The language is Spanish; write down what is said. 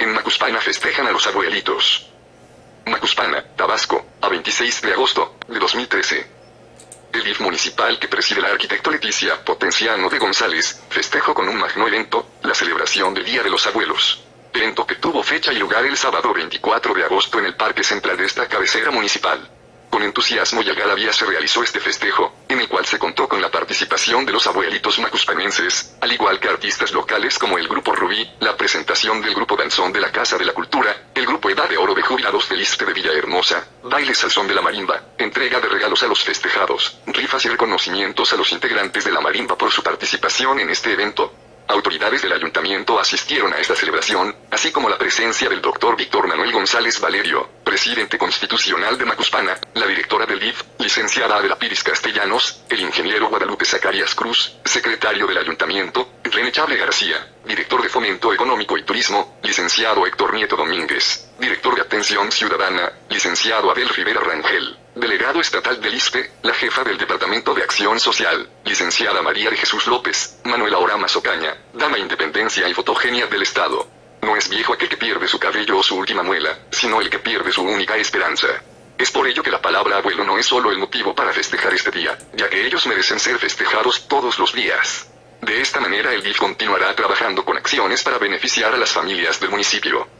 En Macuspana festejan a los abuelitos. Macuspana, Tabasco, a 26 de agosto de 2013. El DIF municipal que preside la arquitecto Leticia Potenciano de González, festejó con un magno evento, la celebración del Día de los Abuelos. Evento que tuvo fecha y lugar el sábado 24 de agosto en el Parque Central de esta cabecera municipal. Con entusiasmo y algarabía se realizó este festejo, en el cual se contó con la participación de los abuelitos macuspanenses, al igual que artistas locales como el Grupo Rubí, la presentación del Grupo Danzón de la Casa de la Cultura, el Grupo Edad de Oro de Jubilados del ISSSTE de Villahermosa, bailes al son de la marimba, entrega de regalos a los festejados, rifas y reconocimientos a los integrantes de la marimba por su participación en este evento. Autoridades del ayuntamiento asistieron a esta celebración, así como la presencia del doctor Víctor Manuel González Valerio, presidente constitucional de Macuspana, la directora del DIF, licenciada Adela Piris Castellanos, el ingeniero Guadalupe Zacarías Cruz, secretario del ayuntamiento, René Chable García, director de Fomento Económico y Turismo, licenciado Héctor Nieto Domínguez, director de Atención Ciudadana, licenciado Abel Rivera Rangel, delegado estatal del ISSSTE, la jefa del Departamento de Acción Social, licenciada María de Jesús López, Manuela Oramas Ocaña, dama Independencia y Fotogenia del Estado. No es viejo aquel que pierde su cabello o su última muela, sino el que pierde su única esperanza. Es por ello que la palabra abuelo no es solo el motivo para festejar este día, ya que ellos merecen ser festejados todos los días. De esta manera el DIF continuará trabajando con acciones para beneficiar a las familias del municipio.